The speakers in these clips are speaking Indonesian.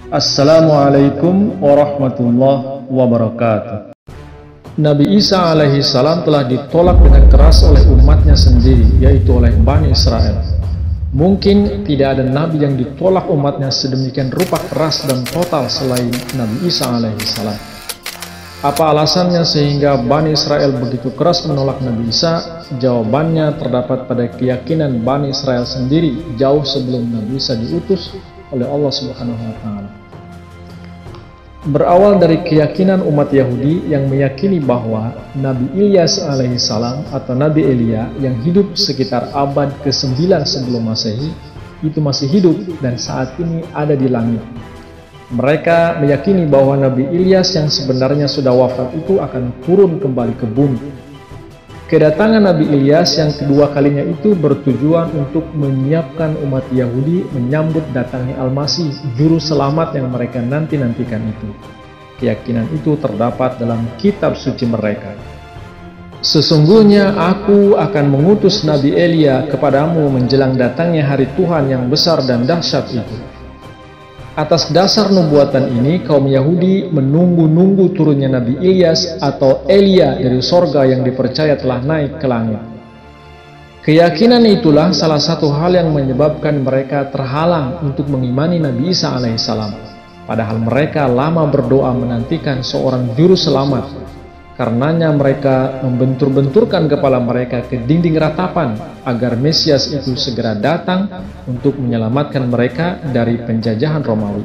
Assalamualaikum warahmatullahi wabarakatuh. Nabi Isa alaihi salam telah ditolak dengan keras oleh umatnya sendiri, yaitu oleh Bani Israel. Mungkin tidak ada nabi yang ditolak umatnya sedemikian rupa keras dan total selain Nabi Isa alaihi salam. Apa alasannya sehingga Bani Israel begitu keras menolak Nabi Isa? Jawabannya terdapat pada keyakinan Bani Israel sendiri jauh sebelum Nabi Isa diutus oleh Allah Subhanahu wa Ta'ala. Berawal dari keyakinan umat Yahudi yang meyakini bahwa Nabi Ilyas alaihissalam atau Nabi Elia yang hidup sekitar abad ke-9 sebelum Masehi itu masih hidup dan saat ini ada di langit. Mereka meyakini bahwa Nabi Ilyas yang sebenarnya sudah wafat itu akan turun kembali ke bumi. Kedatangan Nabi Ilyas yang kedua kalinya itu bertujuan untuk menyiapkan umat Yahudi menyambut datangnya Al-Masih, juru selamat yang mereka nanti-nantikan itu. Keyakinan itu terdapat dalam kitab suci mereka. Sesungguhnya aku akan mengutus Nabi Elia kepadamu menjelang datangnya hari Tuhan yang besar dan dahsyat itu. Atas dasar nubuatan ini, kaum Yahudi menunggu-nunggu turunnya Nabi Ilyas atau Elia dari sorga yang dipercaya telah naik ke langit. Keyakinan itulah salah satu hal yang menyebabkan mereka terhalang untuk mengimani Nabi Isa alaihissalam. Padahal mereka lama berdoa menantikan seorang juru selamat. Karenanya mereka membentur-benturkan kepala mereka ke dinding ratapan agar Mesias itu segera datang untuk menyelamatkan mereka dari penjajahan Romawi.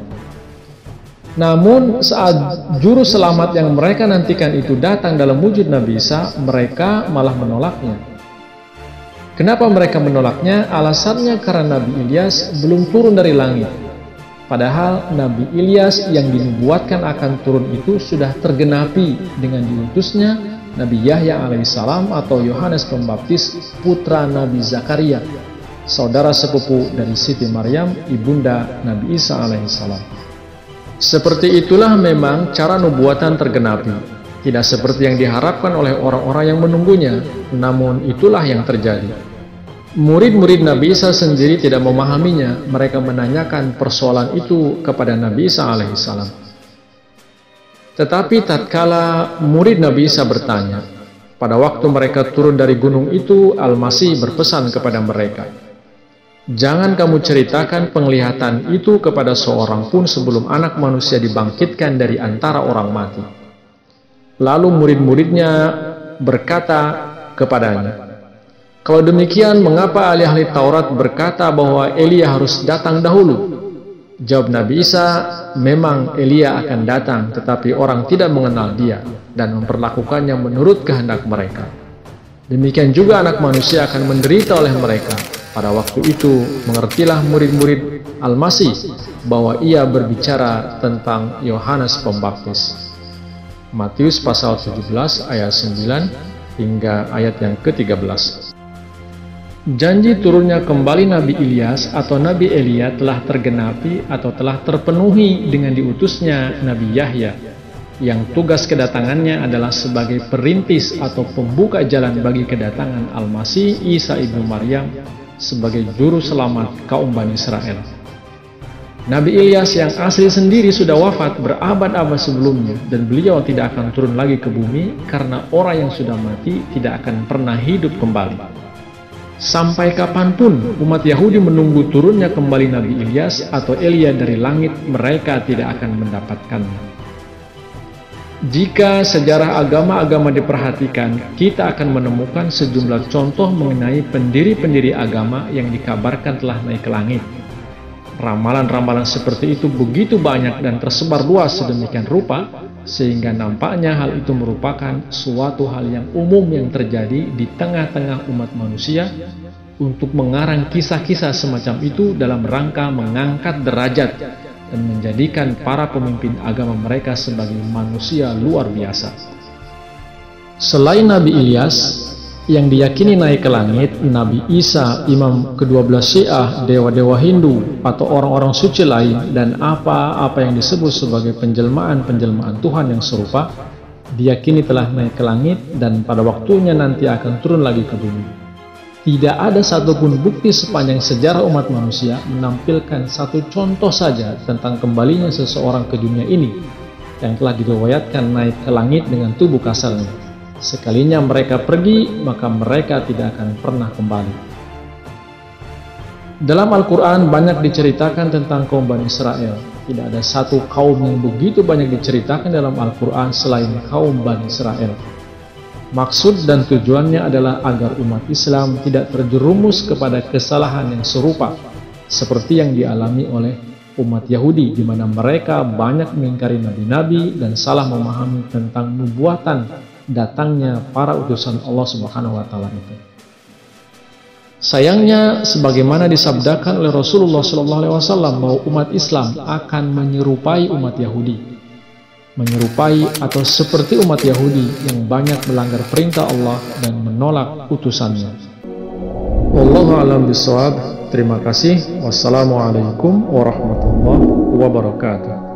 Namun saat juru selamat yang mereka nantikan itu datang dalam wujud Nabi Isa, mereka malah menolaknya. Kenapa mereka menolaknya? Alasannya karena Nabi Ilyas belum turun dari langit. Padahal Nabi Ilyas yang dinubuatkan akan turun itu sudah tergenapi dengan diutusnya Nabi Yahya alaihissalam atau Yohanes Pembaptis, putra Nabi Zakaria, saudara sepupu dari Siti Maryam, ibunda Nabi Isa alaihissalam. Seperti itulah memang cara nubuatan tergenapi. Tidak seperti yang diharapkan oleh orang-orang yang menunggunya, namun itulah yang terjadi. Murid-murid Nabi Isa sendiri tidak memahaminya. Mereka menanyakan persoalan itu kepada Nabi Isa alaihissalam. Tetapi tatkala murid Nabi Isa bertanya, pada waktu mereka turun dari gunung itu, Al-Masih berpesan kepada mereka, "Jangan kamu ceritakan penglihatan itu kepada seorang pun sebelum anak manusia dibangkitkan dari antara orang mati." Lalu murid-muridnya berkata kepadanya, "Kalau demikian, mengapa ahli-ahli Taurat berkata bahwa Elia harus datang dahulu?" Jawab Nabi Isa, "Memang Elia akan datang, tetapi orang tidak mengenal dia dan memperlakukannya menurut kehendak mereka. Demikian juga anak manusia akan menderita oleh mereka. Pada waktu itu, mengertilah murid-murid Al-Masih bahwa ia berbicara tentang Yohanes Pembaptis." Matius pasal 17 ayat 9 hingga ayat yang ke-13. Janji turunnya kembali Nabi Ilyas atau Nabi Elia telah tergenapi atau telah terpenuhi dengan diutusnya Nabi Yahya, yang tugas kedatangannya adalah sebagai perintis atau pembuka jalan bagi kedatangan Al-Masih Isa ibnu Maryam sebagai juru selamat kaum Bani Israel. Nabi Ilyas yang asli sendiri sudah wafat berabad-abad sebelumnya, dan beliau tidak akan turun lagi ke bumi karena orang yang sudah mati tidak akan pernah hidup kembali. Sampai kapanpun umat Yahudi menunggu turunnya kembali Nabi Ilyas atau Elia dari langit, mereka tidak akan mendapatkannya. Jika sejarah agama-agama diperhatikan, kita akan menemukan sejumlah contoh mengenai pendiri-pendiri agama yang dikabarkan telah naik ke langit. Ramalan-ramalan seperti itu begitu banyak dan tersebar luas sedemikian rupa, sehingga nampaknya hal itu merupakan suatu hal yang umum yang terjadi di tengah-tengah umat manusia untuk mengarang kisah-kisah semacam itu dalam rangka mengangkat derajat dan menjadikan para pemimpin agama mereka sebagai manusia luar biasa. Selain Nabi Ilyas yang diyakini naik ke langit, Nabi Isa, imam ke-12 Syiah, dewa-dewa Hindu, atau orang-orang suci lain, dan apa-apa yang disebut sebagai penjelmaan-penjelmaan Tuhan yang serupa, diyakini telah naik ke langit dan pada waktunya nanti akan turun lagi ke bumi. Tidak ada satupun bukti sepanjang sejarah umat manusia menampilkan satu contoh saja tentang kembalinya seseorang ke dunia ini yang telah diriwayatkan naik ke langit dengan tubuh kasarnya. Sekalinya mereka pergi, maka mereka tidak akan pernah kembali. Dalam Al-Quran banyak diceritakan tentang kaum Bani Israel. Tidak ada satu kaum yang begitu banyak diceritakan dalam Al-Quran selain kaum Bani Israel. Maksud dan tujuannya adalah agar umat Islam tidak terjerumus kepada kesalahan yang serupa seperti yang dialami oleh umat Yahudi, di mana mereka banyak mengingkari nabi-nabi dan salah memahami tentang nubuatan datangnya para utusan Allah Subhanahu wa taala itu. Sayangnya, sebagaimana disabdakan oleh Rasulullah SAW bahwa umat Islam akan menyerupai umat Yahudi. Menyerupai atau seperti umat Yahudi yang banyak melanggar perintah Allah dan menolak utusannya. Wallahu a'lam bishawab. Terima kasih. Wassalamualaikum warahmatullahi wabarakatuh.